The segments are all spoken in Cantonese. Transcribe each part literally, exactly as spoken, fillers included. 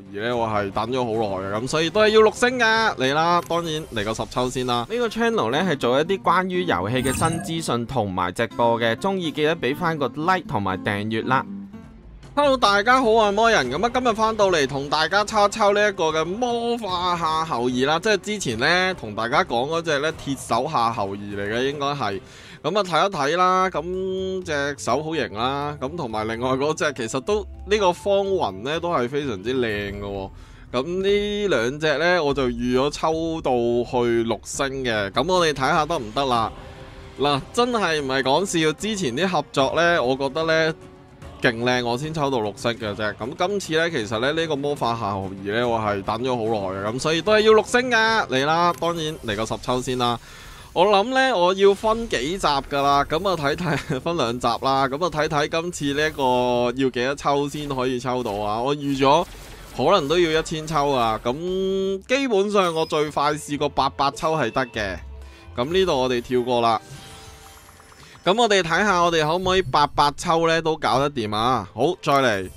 兒咧，我係等咗好耐嘅，咁所以都係要六星噶，嚟啦，當然嚟個十抽先啦。呢個 channel 咧係做一啲關於遊戲嘅新資訊同埋直播嘅，中意記得俾翻個 like 同埋訂閱啦。Hello， 大家好，我係魔人，咁啊今日翻到嚟同大家抽一抽呢一個嘅魔化夏侯兒啦，即係之前呢，同大家講嗰隻咧鐵手夏侯兒嚟嘅，應該係。咁啊睇一睇啦，咁隻手好型啦，咁同埋另外嗰隻其實都呢、呢個方雲呢都係非常之靚嘅喎。咁呢兩隻呢，我就預咗抽到去六星嘅，咁我哋睇下得唔得啦？嗱，真係唔係講笑，之前啲合作呢，我覺得呢勁靚，我先抽到六星嘅啫。咁今次呢，其實咧呢、呢個魔化夏侯兒呢，我係等咗好耐嘅，咁所以都係要六星噶，嚟啦，當然嚟個十抽先啦。我諗呢，我要分幾集噶啦，咁啊睇睇分兩集啦，咁啊睇睇今次呢一個要幾多抽先可以抽到啊？我預咗可能都要一千抽啊，咁基本上我最快試過八百抽係得嘅，咁呢度我哋跳過啦。咁我哋睇下我哋可唔可以八百抽呢都搞得掂啊？好，再嚟。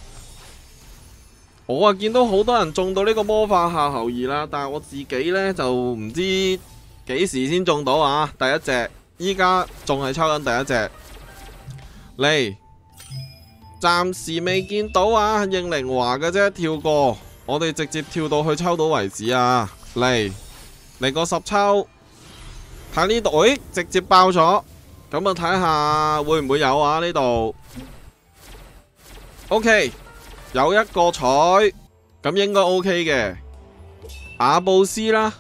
我啊見到好多人中到呢個魔化夏侯兒啦，但係我自己呢就唔知幾時先中到啊！第一隻，依家仲係抽緊第一隻，嚟，暫時未見到啊！應靈華嘅啫，跳過，我哋直接跳到去抽到為止啊！嚟，嚟個十抽，喺呢度，誒，直接爆咗，咁啊睇下會唔會有啊？呢度 ，OK， 有一個彩，咁應該 OK 嘅，阿布斯啦。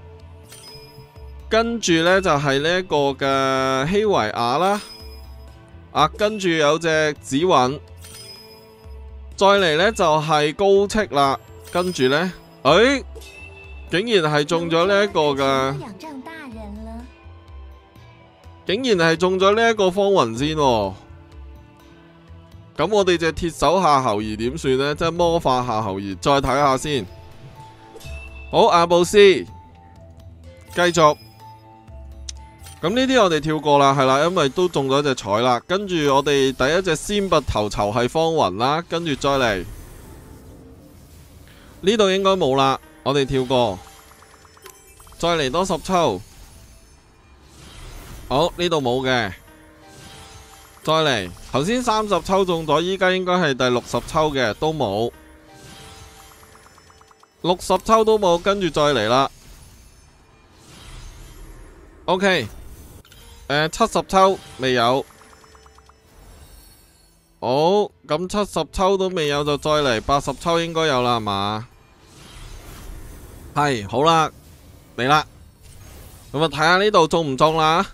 跟住呢，就係呢一個嘅希維亞啦，啊，跟住有隻紫韻，再嚟呢，就係高戚啦，跟住呢，誒、哎，竟然係中咗呢一個嘅，竟然係中咗呢一個方雲先，咁我哋隻鐵手夏侯兒點算呢？即係魔化夏侯兒，再睇下先。好，阿布斯，繼續。咁呢啲我哋跳過啦，係啦，因為都中咗隻彩啦。跟住我哋第一隻仙拔頭籌係方雲啦，跟住再嚟呢度應該冇啦，我哋跳過，再嚟多十抽。好，呢度冇嘅，再嚟。頭先三十抽中咗，依家應該係第六十抽嘅，都冇，六十抽都冇，跟住再嚟啦。OK。誒，七十抽未有，好，咁七十抽都未有就再嚟，八十抽應該有啦，係嘛？係，好啦，嚟啦，咁啊睇下呢度中唔中啦？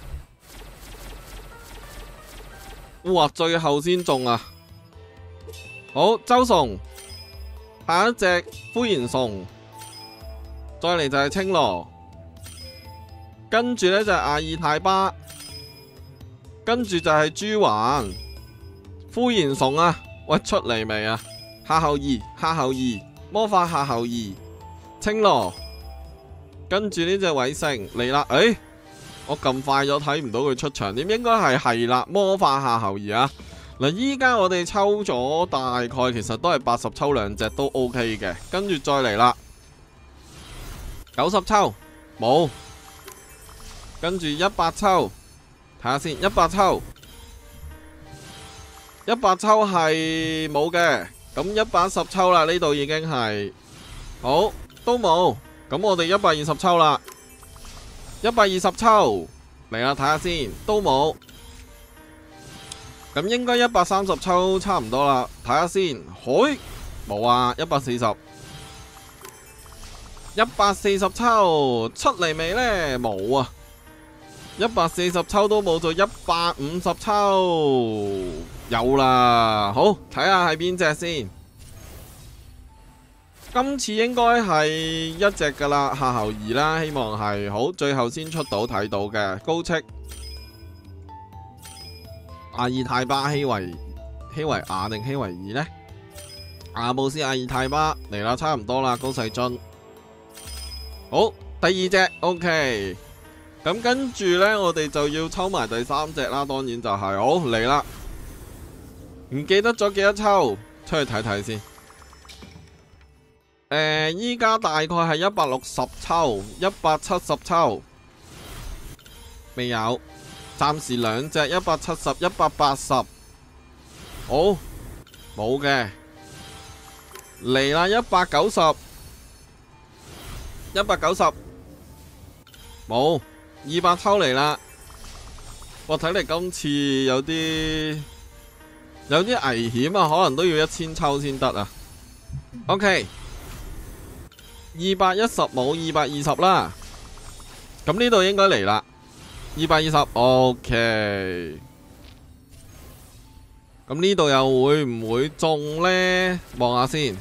哇，最後先中啊！好，周崇，下一隻呼延崇，再嚟就係青羅。跟住呢就係阿爾泰巴，跟住就係朱環、呼延崇啊！喂，出嚟未啊？夏侯兒、夏侯兒、魔化夏侯兒、青羅，跟住呢隻偉成嚟啦！誒、欸，我咁快咗睇唔到佢出場，點應該係係啦，魔化夏侯兒啊！嗱，依家我哋抽咗大概其實都係八十抽兩隻都 OK 嘅，跟住再嚟啦，九十抽冇。跟住一百抽，睇下先，一百抽，一百抽係冇嘅，咁一百一十抽啦，呢度已經係好都冇，咁我哋一百二十抽啦，一百二十抽嚟啦，睇下先，都冇，咁應該一百三十抽差唔多啦，睇下先，嘿，冇啊，一百四十，一百四十抽出嚟未呢？冇啊。一百四十抽都冇，就一百五十抽有啦。好，睇下係邊隻先。今次應該係一隻噶啦，夏侯兒啦，希望係好。最後先出到睇到嘅高戚、阿爾泰巴、希維、希維亞定希維爾呢？阿布斯、阿爾泰巴嚟啦，差唔多啦。高世津，好，第二隻 OK。咁跟住呢，我哋就要抽埋第三隻啦，當然就係、是、好嚟啦。唔記得咗幾多抽，出去睇睇先。 誒，依家大概係一百六十抽，一百七十抽，未有，暫時兩隻一百七十、一百八十，好，冇嘅，嚟啦，一百九十，一百九十，冇，二百抽嚟啦，我睇嚟今次有啲有啲危險啊，可能都要一千抽先得啊。OK。二百一十冇，二百二十啦，咁呢度應該嚟啦，二百二十 OK， 咁呢度又會唔會中呢？望下先，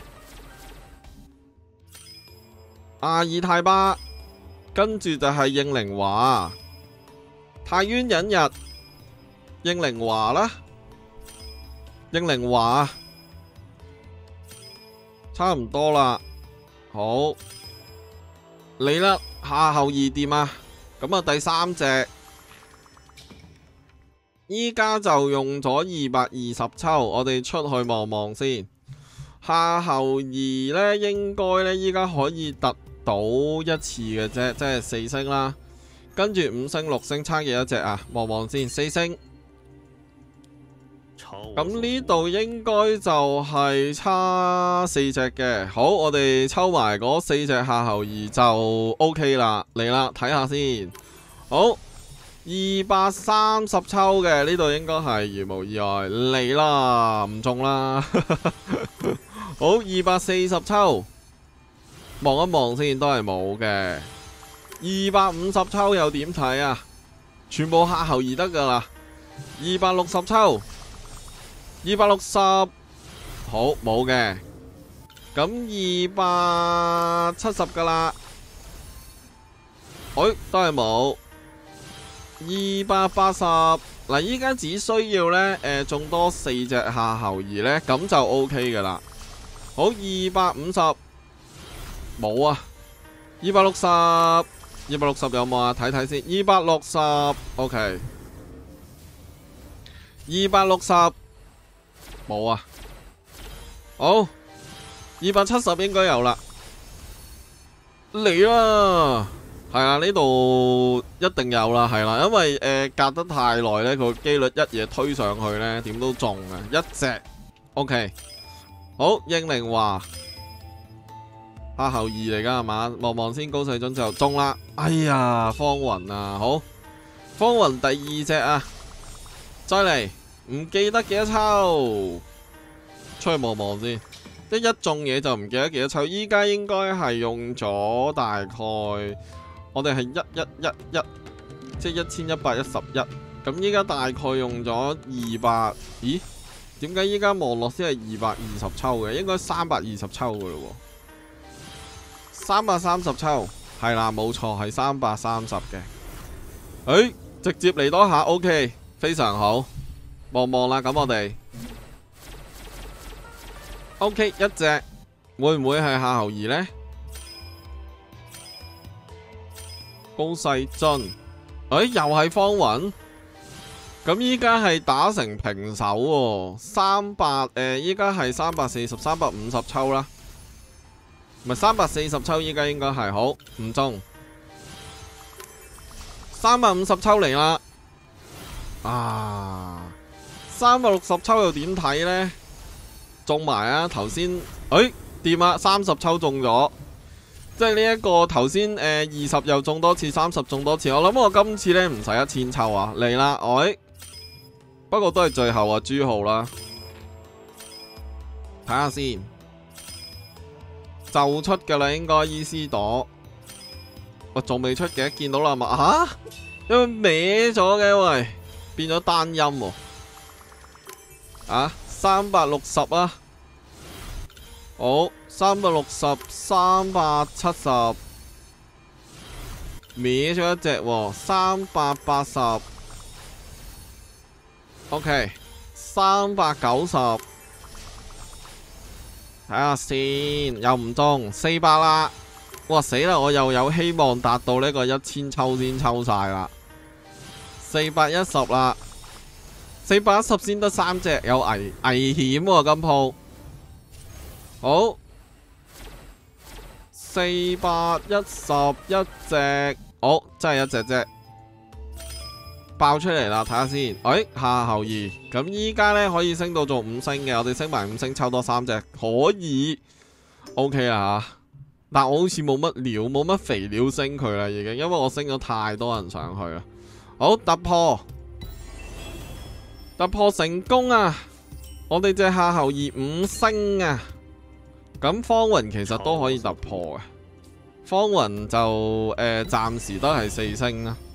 阿爾泰巴，跟住就係應靈華、泰淵隱日、應靈華啦，應靈華差唔多啦。好，你啦，夏后二店啊，咁啊第三隻，依家就用咗二百二十抽，我哋出去望望先。夏后二呢，應該呢，依家可以突到一次嘅啫，即係四星啦。跟住五星、六星差幾多隻啊？望望先，四星。咁呢度應該就係差四隻嘅，好，我哋抽埋嗰四隻夏后二就 OK 啦，嚟啦，睇下先，好，二百三十抽嘅，呢度應該係如無意外，嚟啦，唔中啦，好，二百四十抽，望一望先，都係冇嘅，二百五十抽又點睇啊？全部夏后二得噶啦，二百六十抽。二百六十，好，冇嘅，咁二百七十噶啦，哎，都係冇，二百八十，嗱，依家只需要呢，誒、呃，中多四隻夏后二呢，咁就 OK 噶啦，好，二百五十，冇啊，二百六十，二百六十有冇啊？睇睇先，二百六十 ，OK， 二百六十。冇啊，好，二百七十應該有啦，嚟啦，係啊，呢度一定有啦，係啦，因為誒、呃、隔得太耐呢，個機率一嘢推上去呢，點都中嘅，一隻 OK， 好，應靈華夏后二嚟噶係嘛？望望先，高世津就中啦，哎呀，方雲啊，好，方雲第二隻啊，再嚟。唔記得幾多抽，出去望望先。一一中嘢就唔記得幾多抽。依家應該係用咗大概，我哋係一一一一，即係一千一百一十一。咁依家大概用咗二百，咦？點解依家望落先係二百二十抽嘅？應該三百二十抽嘅咯喎。三百三十抽，係啦，冇錯，係三百三十嘅。誒，直接嚟多下 ，OK， 非常好。望望啦，咁我哋 OK 一隻，會唔會係夏后二呢？高世津，誒、欸、又係方雲，咁依家係打成平手喎，三百誒，依家係三百四十、三百五十抽啦，唔係三百四十抽，依家應該係好唔中，三百五十抽嚟啦，啊！三百六十抽又點睇呢？中埋啊！頭先，誒掂啊！三十抽中咗，即係呢一個頭先誒二十又中多次，三十中多次。我諗我今次呢唔使一千抽啊！嚟啦，誒，不過都係最後啊，朱浩啦，睇下先，就出噶啦，應該伊斯朵，我仲未出嘅，見到啦嘛吓，因為歪咗嘅喂，變咗單音喎。啊，三百六十啊，好，三百六十，三百七十，歪咗一隻喎，三百八十 ，OK， 三百九十，睇下先，又唔中，四百啦，哇死啦，我又有希望達到呢個一千抽先抽晒啦，四百一十啦。四百一十先得三隻，有危危險喎今鋪。好， 四百一十一隻，好、哦，真係一隻啫，爆出嚟啦，睇下先。哎，夏后兒，咁依家呢可以升到做五星嘅，我哋升埋五星，抽多三隻，可以 OK 啦吓。但我好似冇乜料，冇乜肥料升佢啦，已經，因為我升咗太多人上去啦。好，突破，突破成功啊！我哋隻夏后兒五星啊！咁方雲其實都可以突破嘅，方雲就誒暫時都係四星啦。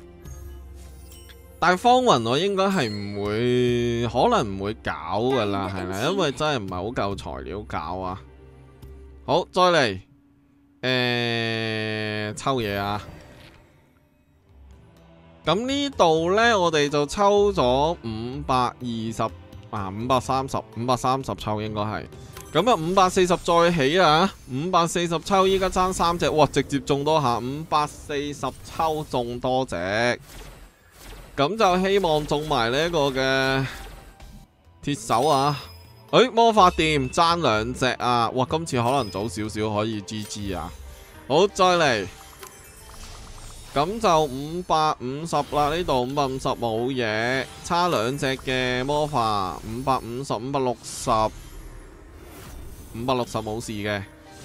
但係方雲我應該係唔會，可能唔會搞噶啦，係咪？因為真係唔係好夠材料搞啊。好，再嚟。誒、欸，抽嘢啊！咁呢度呢，我哋就抽咗五百二十啊，五百三十，五百三十抽應該係。咁啊，五百四十再起啊，五百四十抽，依家爭三隻，哇！直接中多下，五百四十抽中多隻，咁就希望中埋呢一個嘅鐵手啊！誒、哎，魔法店爭兩隻啊！哇，今次可能早少少可以 G G 啊！好，再嚟，咁就五百五十啦。呢度五百五十冇嘢，差兩隻嘅魔法，五百五十、五百六十、五百六十冇事嘅，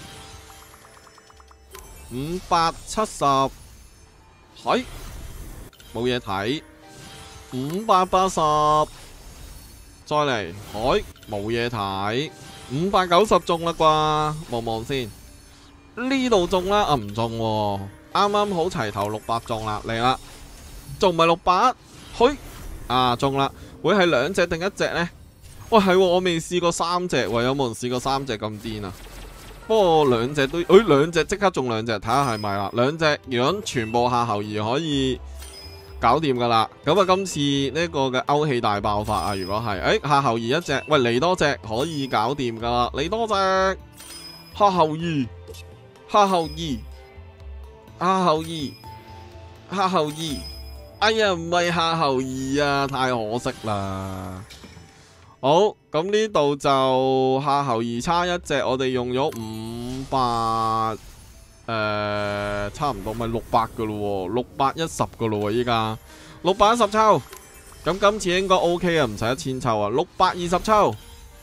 五百七十，係冇嘢睇，五百八十。再嚟，海冇嘢睇，五百九十中啦啩，望望先。呢度中啦，啊唔中喎，啱啱好齊頭六百中啦，嚟啦，仲唔係六百？去啊中啦，會係兩隻定一隻呢？喂係，我未試過三隻，喂有冇人試過三隻咁癲啊？不過兩隻都，誒兩隻即刻中兩隻，睇下係咪啦？兩隻如果全部夏后兒可以搞掂噶啦，咁啊今次呢個嘅歐氣大爆發啊！如果係，誒夏后兒一隻，喂嚟多隻可以搞掂噶啦，嚟多隻夏后兒，夏后兒，夏后兒，夏后兒，哎呀唔係夏后兒啊，太可惜啦。好，咁呢度就夏后兒差一隻，我哋用咗五百。誒、呃，差唔多咪六百噶咯，六百一十噶咯，依家六百一十抽，咁今次應該 OK 啊，唔使一千抽啊，六百二十抽，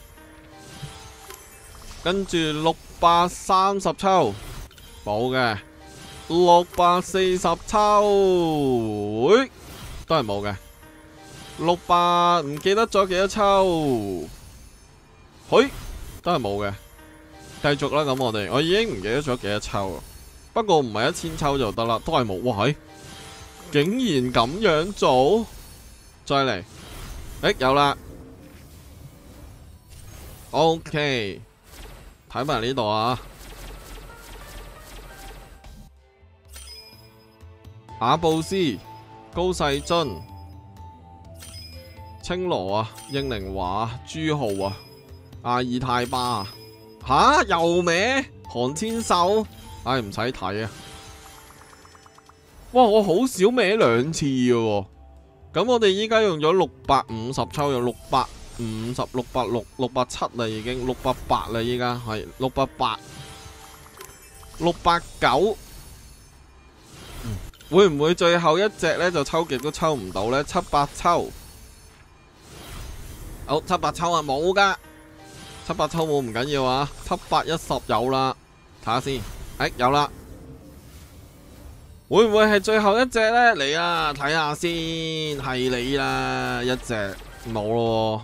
跟住六百三十抽，冇嘅，六百四十抽，喂，都係冇嘅，六百唔記得咗幾多抽，嘿，都係冇嘅，繼續啦，咁我哋，我已經唔記得咗幾多抽。不過唔係一千抽就得啦，都係冇。哇，竟然咁樣做，再嚟，誒有啦 ，OK，睇埋呢度啊，阿布斯、高世津、青羅啊、英靈華、朱浩啊、阿爾泰巴啊，吓又咩？韓千秀。唉，唔使睇啊！哇，我好少歪兩次嘅喎。咁我哋依家用咗六百五十抽，用六百五十、六百六、六百七啦，已經六百八啦，依家係六百八、六百九。會唔會最後一隻呢就抽極都抽唔到呢？七百抽，好，七百抽啊，冇噶，七百抽冇唔緊要啊，七百一十有啦，睇下先。誒，有啦，會唔會係最後一隻呢？嚟啊，睇下先，係你啦，一隻冇咯。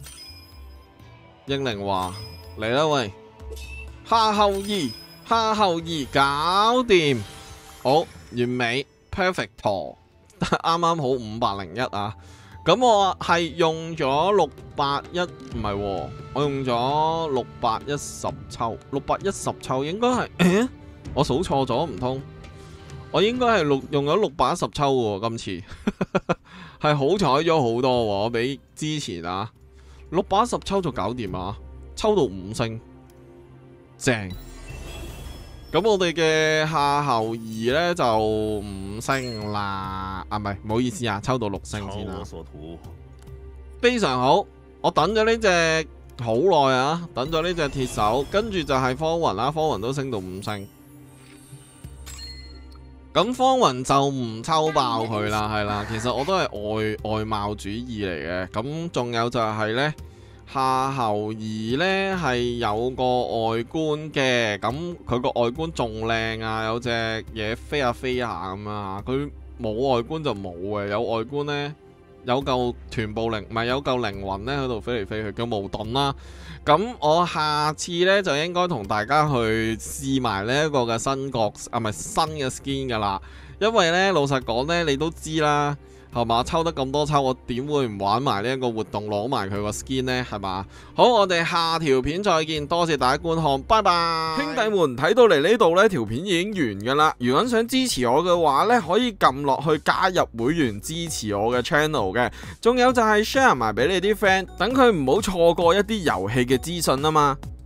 英靈話嚟啦，喂，夏后兒，夏后兒搞掂，好完美 perfect， 啱啱好五百零一啊！咁我係用咗六百一，唔係，我用咗六百一十抽，六百一十抽應該係，誒，我數錯咗唔通？我應該係六用咗六百一十抽喎，今次係好彩咗好多喎，我比之前啊，六百一十抽就搞掂啊，抽到五星，正。咁我哋嘅夏后兒呢就五星啦，啊唔係，唔好意思啊，抽到六星先啦。非常好，我等咗呢隻好耐啊，等咗呢隻鐵手，跟住就係方雲啦，方雲都升到五星， 咁方雲就唔抽爆佢啦，係啦。其實我都係外外貌主義嚟嘅。咁仲有就係呢，夏侯兒呢係有個外觀嘅，咁佢個外觀仲靚啊，有隻嘢飛下飛下咁啊。佢冇外觀就冇嘅，有外觀呢，有嚿臀部靈，唔係有嚿靈魂呢喺度飛嚟飛去，叫無盾啦。咁我下次呢，就應該同大家去試埋呢一個嘅新角啊，唔係新嘅 skin 噶啦。因為呢，老實講呢，你都知啦，係嘛？抽得咁多抽，我點會唔玩埋呢一個活動攞埋佢個 skin 呢？係嘛？好，我哋下條片再見，多謝大家觀看，拜拜。兄弟們睇到嚟呢度呢條片已經完噶啦。如果想支持我嘅話呢，可以撳落去加入會員支持我嘅 channel 嘅。仲有就係 share 埋俾你啲 friend，等佢唔好錯過一啲遊戲嘅資訊啊嘛。